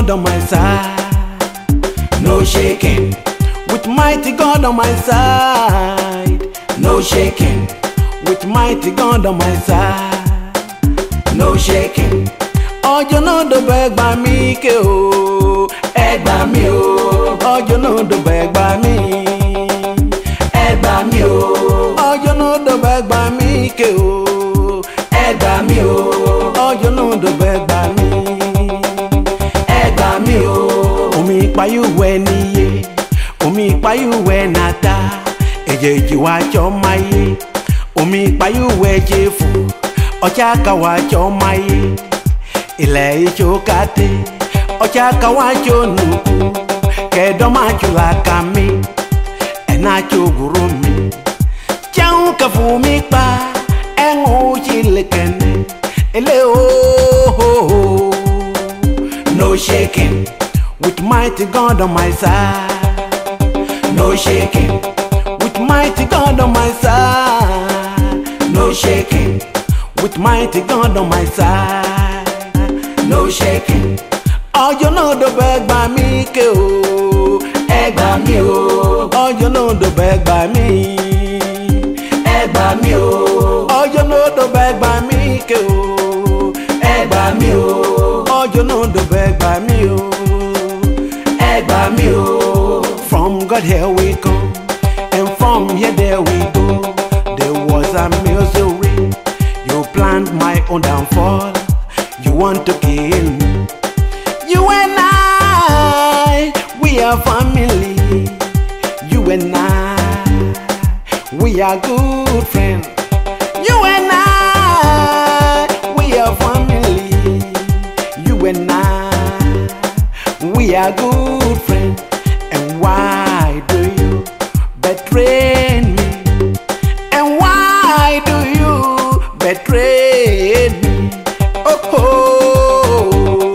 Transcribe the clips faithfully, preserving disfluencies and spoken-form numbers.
God on my side, no shaking. With mighty God on my side, no shaking. With mighty God on my side, no shaking. Oh, you know the bag by me, ke oh, egg by me oh. Oh, you know the bag by me, egg by me oh. Oh, you know the bag by me, ke oh, egg by me oh. Oh, you know the bag by me, egg by me oh. Omi pa you when ye, omi pa you when nata, eje ji wa cho mai. Omi pa you we jefu, ocha ka wa cho mai. Ile icho kate, ocha ka wa cho nuku, ke do ma chula kami, ena cho guru mi. Chau ka fu mi pa, engo chile kene, ele oh. No shaking, with mighty God on my side, no shaking. With mighty God on my side, no shaking. With mighty God on my side, no shaking. Oh, you know the bag by me, ke oh, egg by me oh. Oh, you know the bag by me, egg by me oh. Oh, you know the bag by me, ke oh, egg by me oh. Oh, you know the bag by me oh, egg by me oh. From God here we come, and from here there we go. There was a misery. You planned my own downfall. You want to kill me. You and I, we are family. You and I, we are good friends. You and I, we are family. You and I, we are good friends. And why do you betray me? And why do you betray me? Oh,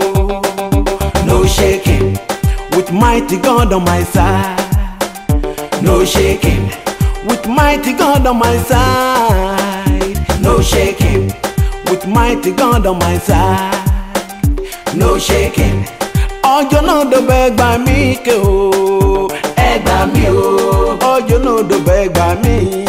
oh. No shaking, with mighty God on my side, no shaking. With mighty God on my side, no shaking. With mighty God on my side, no shaking. Oh, you know the bag by me, ke oh, egg by me oh. Oh, you know the bag by me,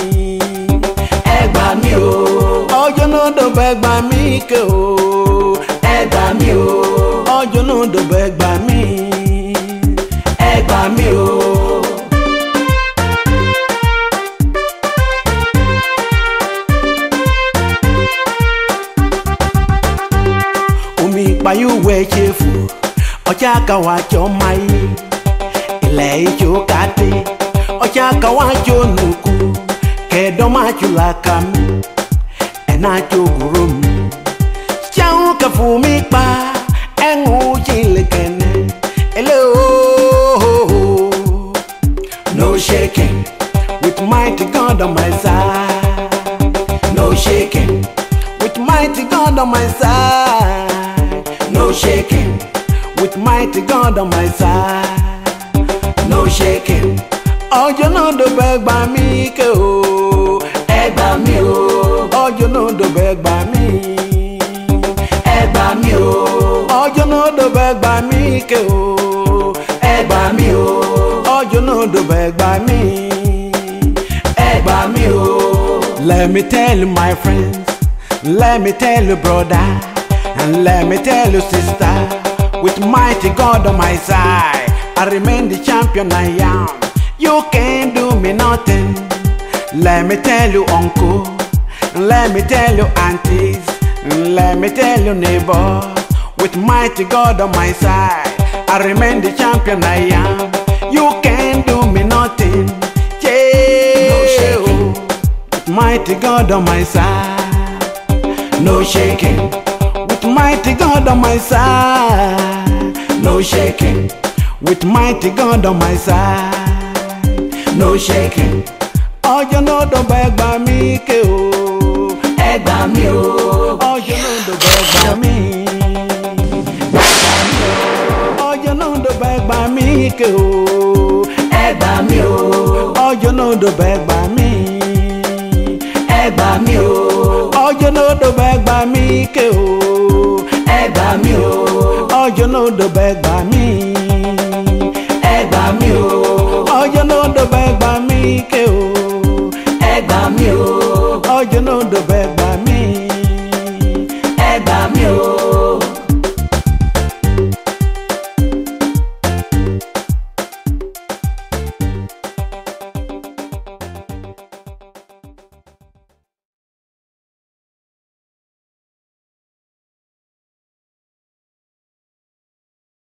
egg by me oh. Oh, you know the bag by me, ke oh, egg by me oh. Oh, you know the bag by me, egg by me oh. Omi pa you we chefu, ocha ka wa cho mai. Ile icho kate, ocha ka wa cho nuku, ke do ma chula kami, ena cho guru mi. Chau ka fu mi pa, engo chile kene, ele oh. No shaking, with mighty God on my side, no shaking. With mighty God on my side, no shaking. With mighty God on my side, no shaking. Oh, you know the bag by me, ke oh, egg by me oh. Oh, you know the bag by me, egg by me oh. Oh, you know the bag by me, ke oh, egg by me oh. Oh, you know the bag by me, egg by me oh. Let me tell you, my friends, let me tell you, brother, and let me tell you, sister. With mighty God on my side, I remain the champion I am. You can't do me nothing. Let me tell you, uncle, let me tell you, aunties, let me tell you, neighbor. With mighty God on my side, I remain the champion I am. You can't do me nothing. Yeah. No shaking. With mighty God on my side, no shaking. With mighty God on my side, no shaking. With mighty God on my side, no shaking. Oh, you know the bag by me, ke oh, egg by me oh. Oh, you know the bag by me, oh, you know the bag by me, ke oh, egg by me oh. Oh, you know the bag by me, egg by me oh. Oh, you know the bag by me, ke oh, egg by me oh. Oh, you know the bag by me. ike o. Ẹ gbà mí o. Ọjọ́ náà dọ̀bẹ̀ gbà.